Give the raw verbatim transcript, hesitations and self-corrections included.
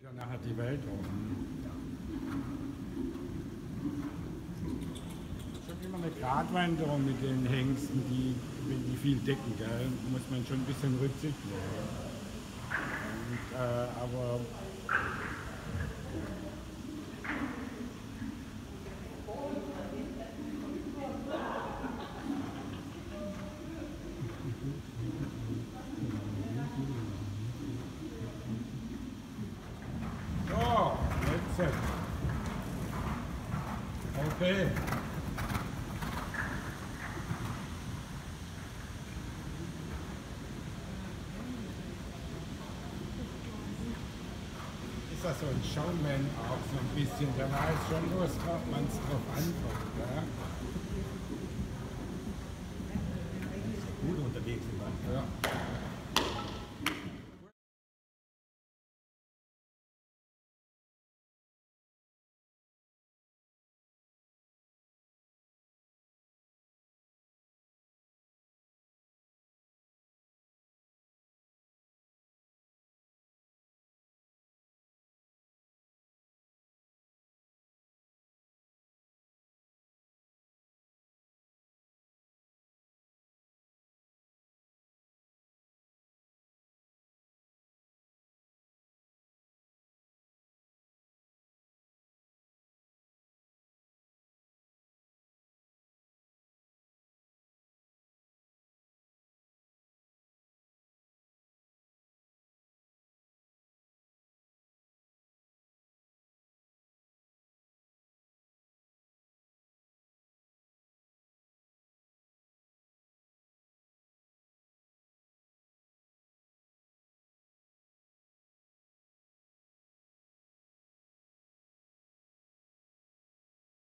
dann nachher die Welt um. Schon immer eine Gratwanderung mit den Hengsten, die, wenn die viel decken, gell, muss man schon ein bisschen Rücksicht nehmen. Und, äh, aber so, jetzt. Okay. Ist das so ein Showman auch so ein bisschen, der weiß schon, wo es drauf, man es drauf ankommt. Ja? Gut unterwegs sind wir. Ja.